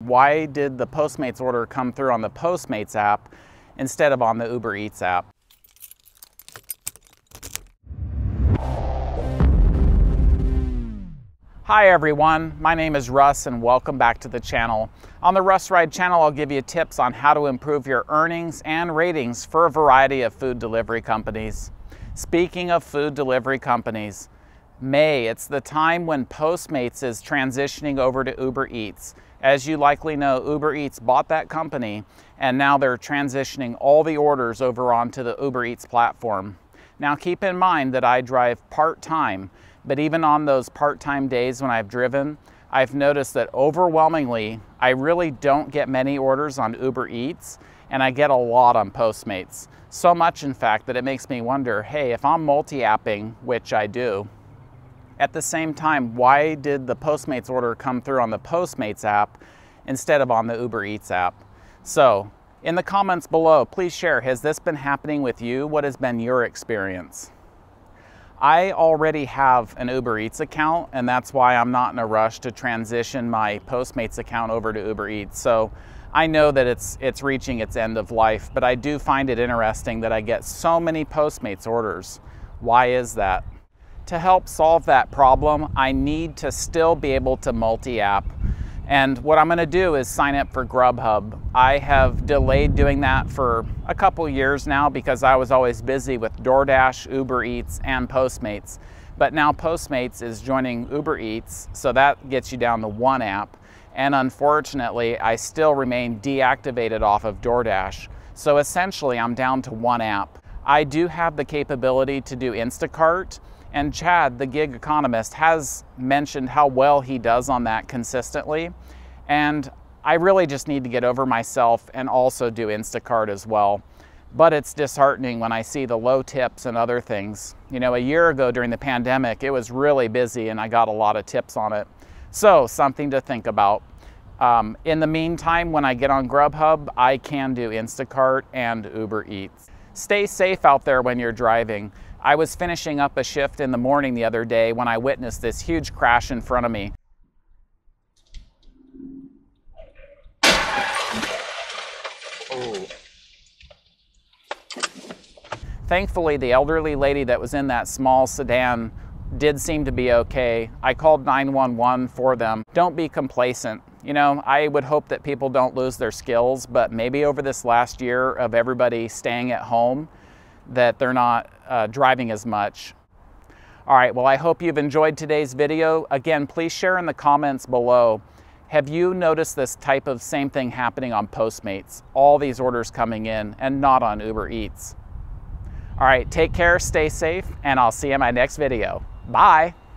why did the Postmates order come through on the Postmates app instead of on the UberEats app? Hi everyone, my name is Russ and welcome back to the channel. On the RussRyde channel, I'll give you tips on how to improve your earnings and ratings for a variety of food delivery companies. Speaking of food delivery companies, it's the time when Postmates is transitioning over to UberEats. As you likely know, UberEats bought that company and now they're transitioning all the orders over onto the UberEats platform. Now keep in mind that I drive part-time, but even on those part-time days when I've driven, I've noticed that overwhelmingly, I really don't get many orders on UberEats and I get a lot on Postmates. So much in fact that it makes me wonder, hey, if I'm multi-apping, which I do, at the same time, why did the Postmates order come through on the Postmates app instead of on the UberEats app? So, in the comments below, please share, has this been happening with you? What has been your experience? I already have an UberEats account, and that's why I'm not in a rush to transition my Postmates account over to UberEats. So I know that it's reaching its end of life, but I do find it interesting that I get so many Postmates orders. Why is that? To help solve that problem, I need to still be able to multi-app. And what I'm going to do is sign up for Grubhub. I have delayed doing that for a couple years now because I was always busy with DoorDash, UberEats, and Postmates. But now Postmates is joining UberEats, so that gets you down to one app. And unfortunately, I still remain deactivated off of DoorDash. So essentially, I'm down to one app. I do have the capability to do Instacart, and Chad, the gig economist, has mentioned how well he does on that consistently. And I really just need to get over myself and also do Instacart as well. But it's disheartening when I see the low tips and other things. You know, a year ago during the pandemic, it was really busy and I got a lot of tips on it. So something to think about. In the meantime, when I get on Grubhub, I can do Instacart and UberEats. Stay safe out there when you're driving. I was finishing up a shift in the morning the other day when I witnessed this huge crash in front of me. Oh. Thankfully, the elderly lady that was in that small sedan did seem to be okay. I called 911 for them. Don't be complacent. You know, I would hope that people don't lose their skills, but maybe over this last year of everybody staying at home, that they're not driving as much. All right, well, I hope you've enjoyed today's video. Again, please share in the comments below. Have you noticed this type of same thing happening on Postmates? All these orders coming in and not on UberEats. All right, take care, stay safe, and I'll see you in my next video. Bye.